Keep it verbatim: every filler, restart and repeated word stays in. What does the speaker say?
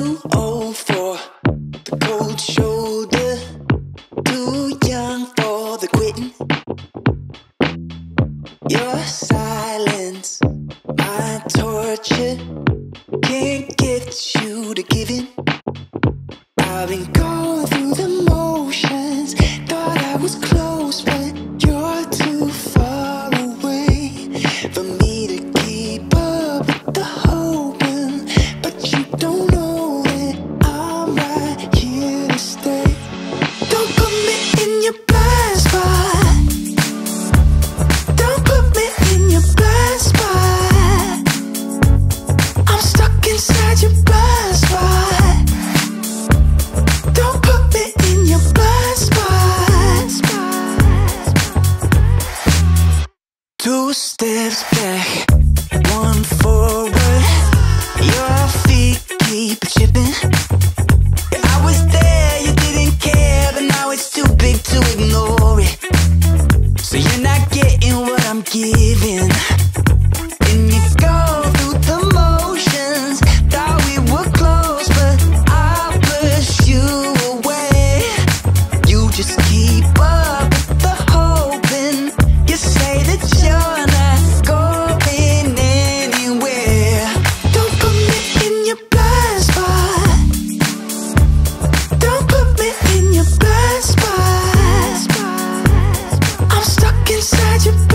Too old for the cold shoulder, too young for the quitting. Your silence, my torture, can't get you to give in. I've been going through the motions, thought I was close, but you're too far away for me to keep up with the hoping. But you don't know that I'm right here to stay. Don't put me in your blind spot. Don't put me in your blind spot. I'm stuck inside your blind spot. Don't put me in your blind spot. Two steps back, one forward. Your feet keep chipping. Yeah, I was there, you didn't care, but now it's too big to ignore it. So you're not getting what I'm giving. And you go through the motions, thought we were close, but I push you away. You just keep up with the hoping. You say that you're not going anywhere. Don't put me in your blind spot. Don't put me in your blind spot. I'm stuck inside your